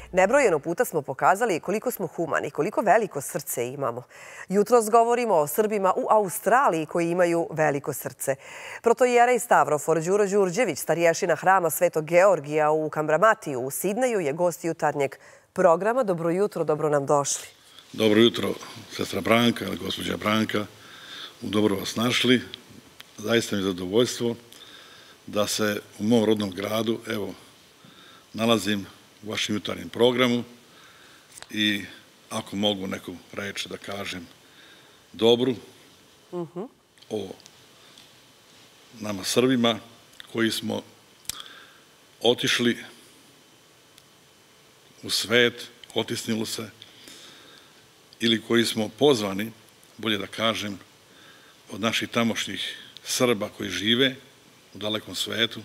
Nebrojeno puta smo pokazali koliko smo humani, koliko veliko srce imamo. Jutros govorimo o Srbima u Australiji koji imaju veliko srce. Protoijerej Stavrofor Đuro Đurđević, starješina hrama Svetog Georgija u Kambramatiju u Sidneju, je gost jutarnjeg programa. Dobro jutro, dobro nam došli. Dobro jutro, sestra Branka, gospođa Branka. Dobro vas našli. Zaista mi je zadovoljstvo da se u mom rodnom gradu, evo, nalazim u vašem jutarnjem programu i ako mogu neku reč da kažem dobru o nama Srbima koji smo otišli u svet, otisnilo se, ili koji smo pozvani, bolje da kažem, od naših tamošnjih Srba koji žive u dalekom svetu,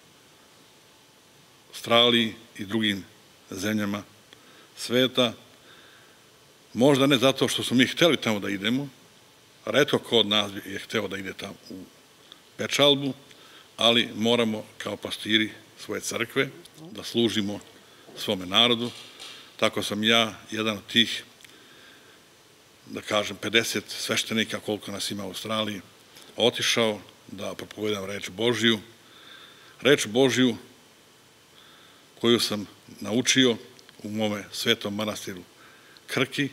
Australiji i drugim zemljama sveta. Možda ne zato što smo mi hteli tamo da idemo, retko ko od nas je hteo da ide tamo u pečalbu, ali moramo kao pastiri svoje crkve da služimo svome narodu. Tako sam ja, jedan od tih, da kažem, 50 sveštenika, koliko nas ima u Australiji, otišao da propovedam reč Božiju. Reč Božiju koju sam naučio u mome svetom manastiru Krki,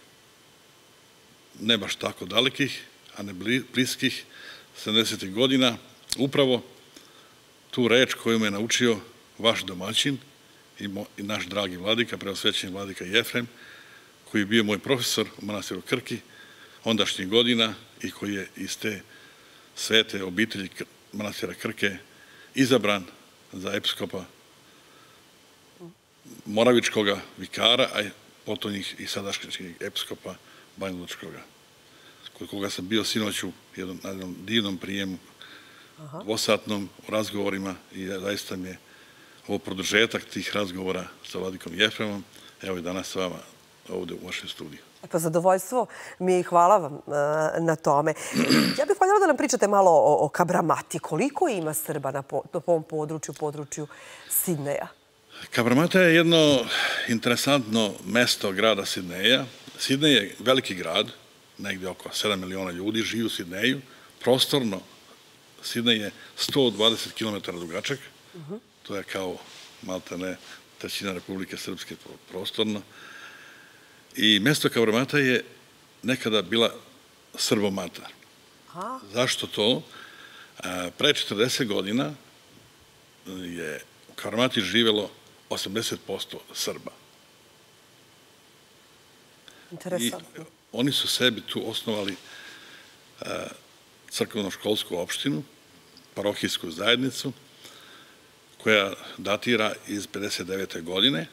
ne baš tako dalekih, a ne bliskih, 70. godina. Upravo tu reč koju me naučio vaš domaćin i naš dragi vladika, preosvećeni vladika Jefrem, koji je bio moj profesor u manastiru Krki ondašnjih godina i koji je iz te svete obitelji manastira Krke izabran za episkopa Moravičkoga vikara, a potonjih i sadašnjeg episkopa Banjalučkoga, kod koga sam bio sinoć u jednom divnom prijemu, dvosatnom, u razgovorima, i zaista mi je ovo produžetak tih razgovora sa vladikom Jefremom, evo i danas sa vama ovde u vašem studiju. Pa zadovoljstvo mi je i hvala vam na tome. Ja bih voljela da nam pričate malo o Kabramati. Koliko ima Srba na ovom području Sidneja? Kabramata je jedno interesantno mesto grada Sidneja. Sidnej je veliki grad, negde oko 7 miliona ljudi živi u Sidneju. Prostorno, Sidnej je 120 km dugačak. To je kao maltene trećina Republike Srpske prostorno. I mesto Kabramata je nekada bila Srbomata. Zašto to? Pre 40 godina je u Kabramati živelo 80% Srba. Interesantno. I oni su sebi tu osnovali crkveno-školsku opštinu, parohijsku zajednicu, koja datira iz 59. godine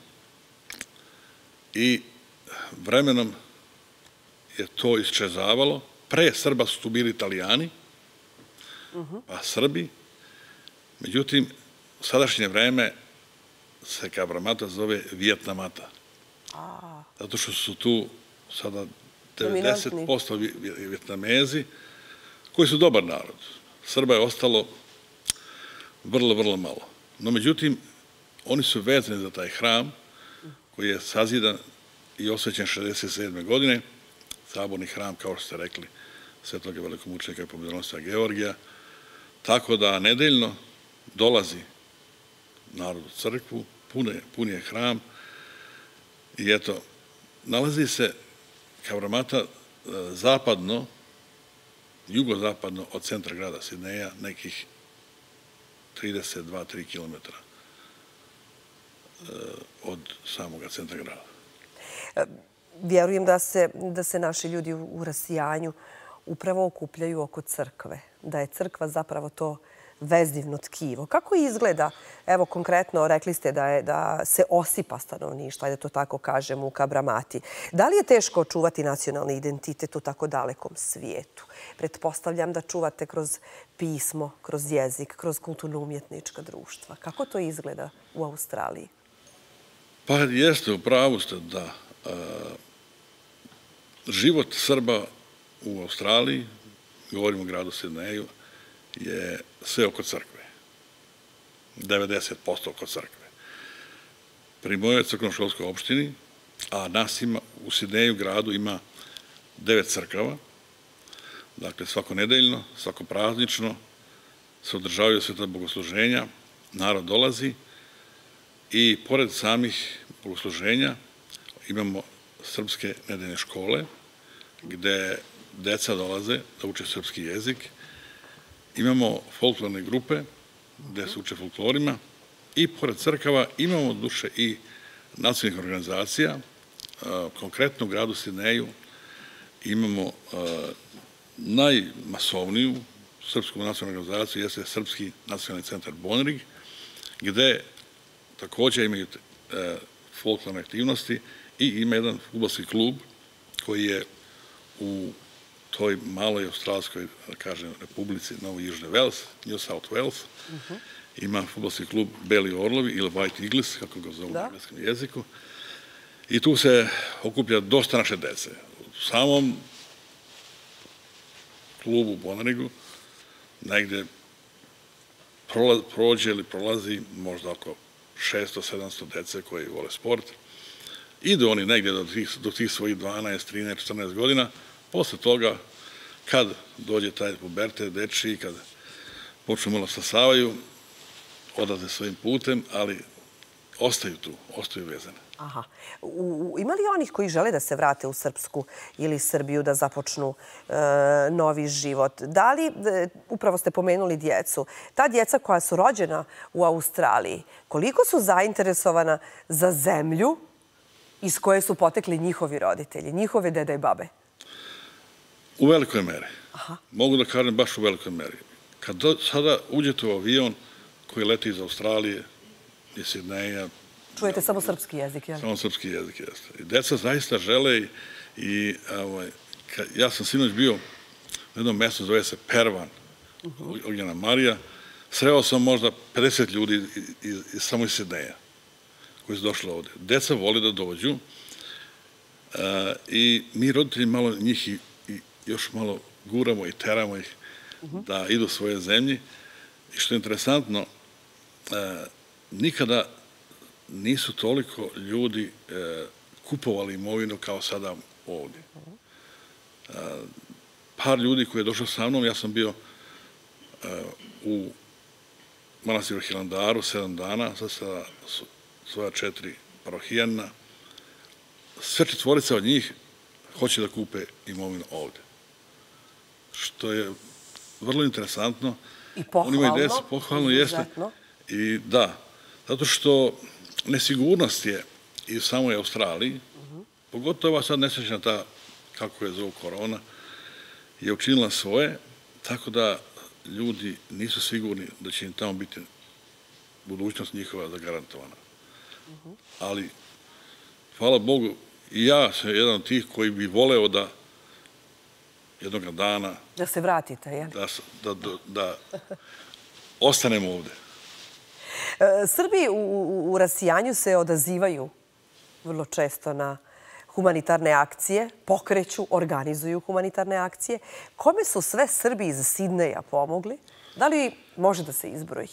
i vremenom je to isčezavalo. Pre Srba su tu bili Italijani, pa Srbi. Međutim, u sadašnje vreme se Kabramata zove Vijetnamata. Zato što su tu sada 90% Vijetnamezi, koji su dobar narod. Srba je ostalo vrlo, vrlo malo. No, međutim, oni su vezani za taj hram koji je sazidan i osvećen 67. godine, saborni hram, kao što ste rekli, Svetog velikomučenika i pobjedonosca Georgija, tako da nedeljno dolazi narod u crkvu, pun je hram i eto, nalazi se Kabramata zapadno, jugozapadno od centra grada Sidneja, nekih 32-3 kilometra od samoga centra grada. Vjerujem da se naši ljudi u rasijanju upravo okupljaju oko crkve, da je crkva zapravo to vezdivno tkivo. Kako izgleda, evo konkretno rekli ste da se osipa stanovništvo, ajde to tako kažem, u Kabramati. Da li je teško očuvati nacionalni identitet u tako dalekom svijetu? Pretpostavljam da čuvate kroz pismo, kroz jezik, kroz kulturno-umjetnička društva. Kako to izgleda u Australiji? Pa jeste, u pravu ste da život Srba u Australiji, govorimo o gradu Sidneju, je sve oko crkve. 90% oko crkve. pri mojoj crkveno-školskoj opštini, a nas ima, u Sidneju gradu ima 9 crkava. Dakle, svako nedeljno, svako praznično se održavaju sveta bogosluženja, narod dolazi i pored samih bogosluženja imamo srpske nedeljne škole gde deca dolaze da uče srpski jezik. Imamo folklorne grupe gde se uče folklorima i pored crkava imamo duše i nacionalnih organizacija. Konkretno u gradu Sidneju imamo najmasovniju srpsku nacionalnu organizaciju, jeste Srpski nacionalni centar Bonrig, gde takođe imaju folklorne aktivnosti i ima jedan fudbalski klub koji je u toj maloj australskoj, da kažem, republici Novi Južni Vels, New South Wales. Ima fudbalski klub Beli Orlovi ili White Eagles, kako ga zovu na engleskom jeziku. I tu se okuplja dosta naše dece. U samom klubu u Bonrigu negde prođe ili prolazi možda oko 600-700 dece koji vole sport. Idu oni negde do tih svojih 12, 13, 14 godina. Posle toga, kad dođe taj pubertet dečiji, kad počnu malo stasavaju, odlaze svojim putem, ali ostaju tu, ostaju vezane. Aha. Ima li onih koji žele da se vrate u Srpsku ili Srbiju, da započnu novi život? Da li, upravo ste pomenuli djecu, ta djeca koja su rođena u Australiji, koliko su zainteresovana za zemlju iz koje su potekli njihovi roditelji, njihove dede i babe? U velikoj meri. Mogu da kažem baš u velikoj meri. Kad sada uđete u avion koji leti iz Australije, iz Sidneja... Čujete samo srpski jezik, jel? Samo srpski jezik, jeste. I deca zaista žele i ja sam sinoć bio u jednom mestu, zove se Pervan, Ognjena Marija. Sreo sam možda 50 ljudi samo iz Sidneja koji su došli ovde. Deca vole da dođu i mi roditelji malo njih i još malo guramo i teramo ih da idu u svoje zemlji. I što je interesantno, nikada nisu toliko ljudi kupovali imovinu kao sada ovdje. Par ljudi koji je došao sa mnom, ja sam bio u manastiru Hilandaru 7 dana, sad sa svoja 4 parohijanina. Sve 4 od njih hoće da kupe imovinu ovdje. Što je vrlo interesantno. I pohvalno. Pohvalno jeste. I da, zato što nesigurnost je i u samoj Australiji, pogotovo sad nesrećna ta, kako je zovu korona, je učinila svoje, tako da ljudi nisu sigurni da će im tamo biti budućnost njihova zagarantovana. Ali, hvala Bogu, i ja sam jedan od tih koji bi voleo da jednoga dana... Da se vratite, jel? Da ostanemo ovde. Srbi u rasijanju se odazivaju vrlo često na humanitarne akcije, pokreću, organizuju humanitarne akcije. Kome su sve Srbi iz Sidneja pomogli? Da li može da se izbroji?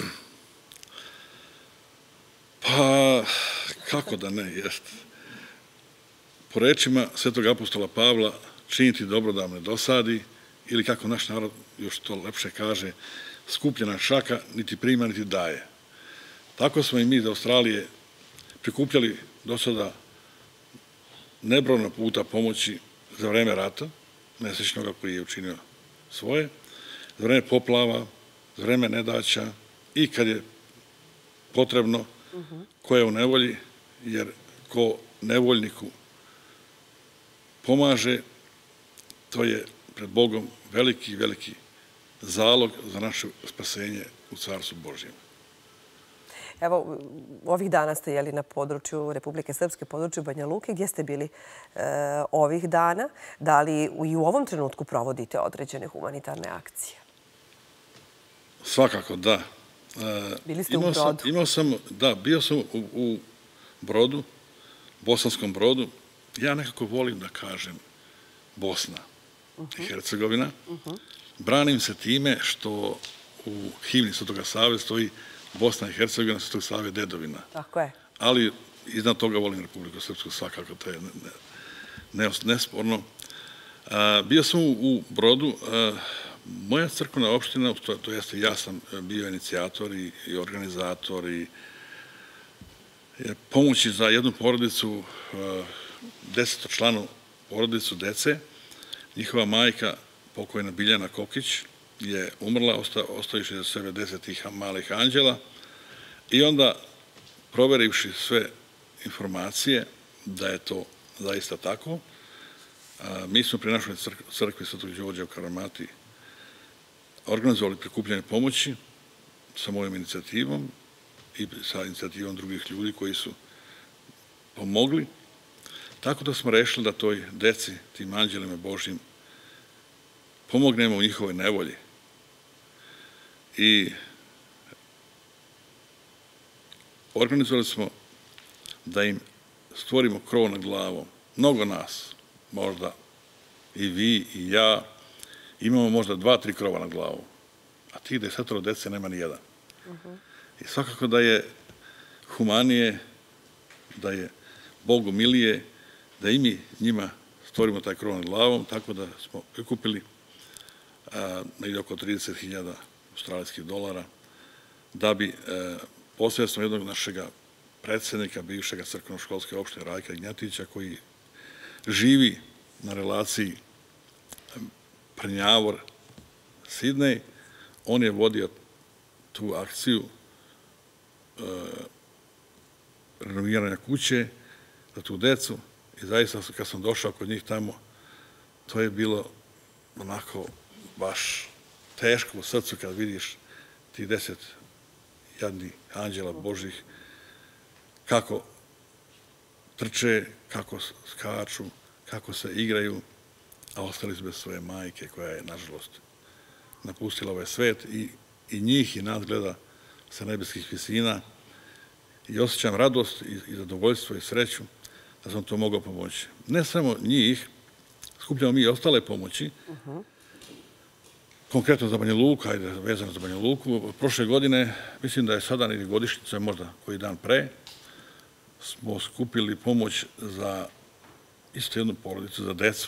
Pa, kako da ne, jeste. Po rečima svetog apostola Pavla, činiti dobro da vam ne dosadi, ili kako naš narod još to lepše kaže, skupljena šaka niti prima niti daje. Tako smo i mi iz Australije prikupljali do sada nebrojno puta pomoći za vreme rata, nesrećnoga koji je učinio svoje, za vreme poplava, za vreme nedaća i kad je potrebno ko je u nevolji, jer ko nevoljniku pomaže, to je pred Bogom veliki, veliki zalog za naše spasenje u Carstvu Božjem. Evo, ovih dana ste jeli na području Republike Srpske, području Banja Luke. Gdje ste bili ovih dana? Da li i u ovom trenutku provodite određene humanitarne akcije? Svakako, da. Bili ste u Brodu? Da, bio sam u Brodu, Bosanskom Brodu. Ja nekako volim da kažem Bosna i Hercegovina. Branim se time što u himni Svetoga Save stoji Bosna i Hercegovina, Svetog Save dedovina. Tako je. ali iznad toga volim Republiku Srpsku, svakako, to je nesporno. Bio sam u Brodu. Moja crkvena opština, to jeste ja sam bio inicijator i organizator i pomoći za jednu porodicu, 10-članu porodicu dece. Njihova majka, pokojna Biljana Kokić, je umrla, ostavivši za sebe 10 tih malih anđela. I onda, proverivši sve informacije da je to zaista tako, mi smo pri našoj crkvi Svetog Đorđa u Karamati organizovali prikupljanje pomoći sa mojom inicijativom i sa inicijativom drugih ljudi koji su pomogli. Tako da smo rešili da toj deci, tim anđelima Božjim, pomognemo u njihovoj nevolji. I organizovali smo da im stvorimo krov nad glavom. Mnogo nas, možda i vi i ja, imamo možda 2-3 krova nad glavom, a tih 10 dece nema ni jedan. I svakako da je humanije, da je Bogu milije, da i mi njima stvorimo taj krov nad glavom, tako da smo prikupili negdje oko 30.000 australijskih dolara, da bi posredstvom jednog našega predsjednika, bivšega crkveno-školske opštine Rajka Ignjatića, koji živi na relaciji Prnjavor-Sidnej, on je vodio tu akciju renoviranja kuće za tu decu i zaista kad sam došao kod njih tamo, to je bilo onako baš teško u srcu kad vidiš tih 10 jadnih anđela Božih kako trče, kako skaču, kako se igraju, a ostali su bez svoje majke koja je, nažalost, napustila ovaj svet i njih i nas gleda sa nebeskih visina i osjećam radost i zadovoljstvo i sreću da sam to mogao pomoći. Ne samo njih, skupljamo mi i ostale pomoći, konkretno za Banja Luku, ajde vezano za Banja Luku. Prošle godine, mislim da je sada ili godišnjica, možda koji dan pre, smo skupili pomoć za isto jednu porodicu, za decu.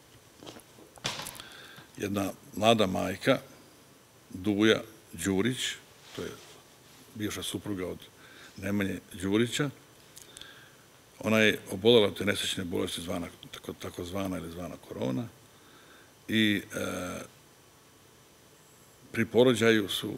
Jedna mlada majka, Duja Đurić, to je bivša supruga od Nemanje Đurića. Ona je obolela od te nesrećne bolesti tako zvana ili zvana korona i pri porođaju su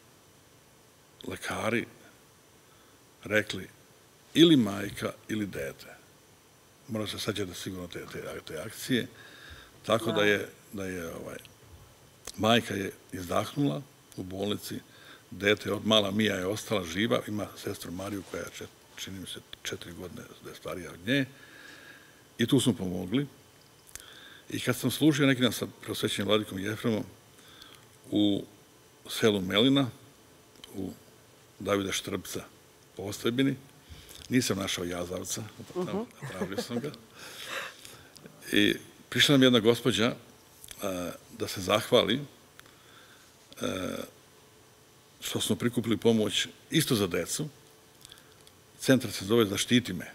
lekari rekli ili majka ili dete. Mora se sađati sigurno te akcije. Tako da je majka je izdahnula u bolnici, dete od mala Mija je ostala živa, ima sestru Mariju koja je, čini mi se, 4 godine da je starija od nje. I tu smo pomogli. I kad sam služio neki dan sa preosvećenim vladikom Jefremom u selu Melina, u Davida Štrbca po Ostojbini, nisam našao jazavca, tražio sam ga. I prišla nam jedna gospođa da se zahvali što smo prikupili pomoć isto za decu. Centar se zove Zaštiti me.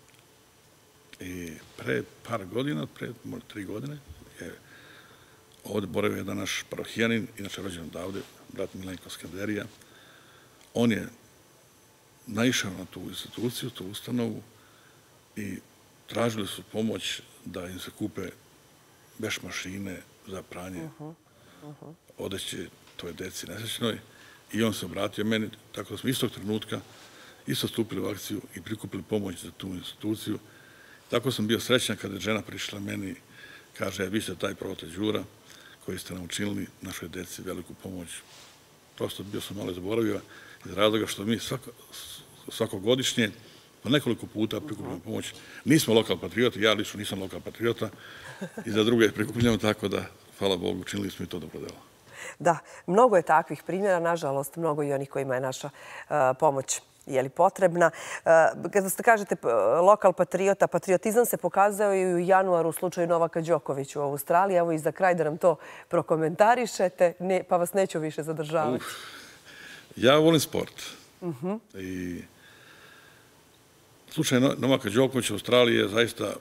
I pre par godina, pre 3 godine, je ovde boravio jedan naš parohijanin, inače rođen odavde, brat Milenko Skanderija. On je naišao na tu instituciju, tu ustanovu i tražili su pomoć da im se kupe veš mašine za pranje odeće toj deci nesrećnoj. I on se obratio meni, tako da smo istog trenutka isto stupili u akciju i prikupili pomoć za tu instituciju. Tako sam bio srećan kada je žena prišla meni, kaže, vi ste taj Prote Đura koji ste nam učinili našoj deci veliku pomoć. Prosto bio sam malo zaboravio iz razloga što mi svakogodišnje po nekoliko puta prikupljamo pomoć. Nismo lokal patrioti, ja lično nisam lokal patriota i za druge prikupljamo, tako da, hvala Bogu, učinili smo i to dobro delo. Da, mnogo je takvih primjera, nažalost, mnogo i onih kojima je naša pomoć potrebna. Kada ste kažete lokal patriota, patriotizam se pokazao i u januaru u slučaju Novaka Đokovića u Australiji. Evo i za kraj da nam to prokomentarišete, pa vas neću više zadržavati. Ja volim sport. I Slučaj Novaka Đokovića u Australiji je zaista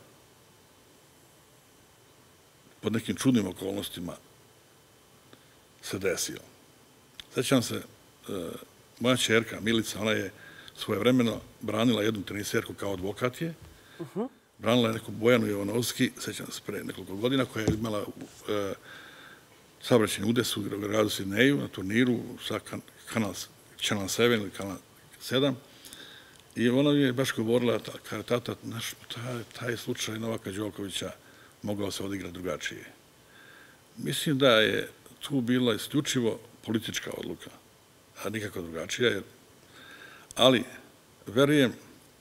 pod nekim čudnim okolnostima se desio. Sećam se, moja ćerka Milica, ona je svojevremeno branila jednu teniserku kao advokat je. Branila je neku Bojanu Jovanovski, sećam se pre nekoliko godina, koja je imala saobraćajni udes u gradu Sidneju na turniru sa Channel 7 ili Kanal 7. I ona je baš govorila, kada tata, taj slučaj Novaka Đokovića mogao se odigrati drugačije. Mislim da je tu bila isključivo politička odluka, a nikako drugačija. Ali, verujem,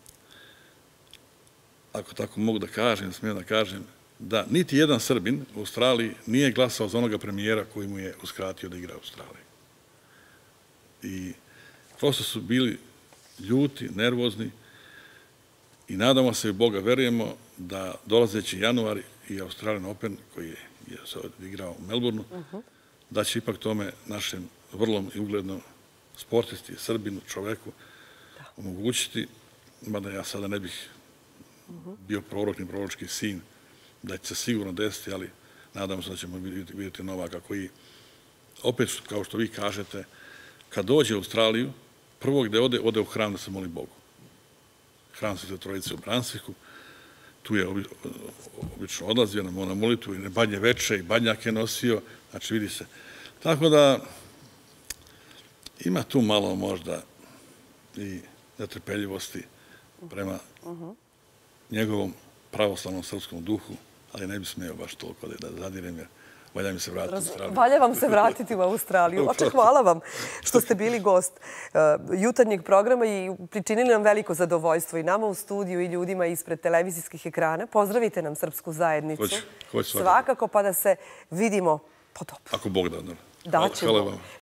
ako tako mogu da kažem, smijem da kažem, da niti jedan Srbin u Australiji nije glasao za onoga premijera koji mu je uskratio da igra u Australiji. I prosto su bili ljuti, nervozni i nadamo se i Boga verujemo da dolazeći januar i Australian Open, koji je se igrao u Melbourneu, da će ipak tome našem vrlom i uglednom sportisti, Srbinu, čoveku omogućiti, mada ja sada ne bih bio prorok ni proročki sin, da će se sigurno desiti, ali nadamo se da ćemo vidjeti Novaka koji, opet, kao što vi kažete, kad dođe u Australiju, prvo gde ode u hram da se moli Bogu. Hram Svete Trojice u Bransviku, tu je obično odlazio na molitvu i badnje veče i badnjak je nosio, znači vidi se. Tako da ima tu malo možda i netrpeljivosti prema njegovom pravoslavnom srpskom duhu, ali ne bi smeo baš toliko da zadirem, jer valja mi se vratiti u Australiju. Valja vam se vratiti u Australiju. Oče, hvala vam što ste bili gost jutarnjeg programa i pričinili nam veliko zadovoljstvo i nama u studiju i ljudima ispred televizijskih ekrana. Pozdravite nam srpsku zajednicu. Hoću svakako, pa da se vidimo po dobro. Ako Bog da. Daćemo.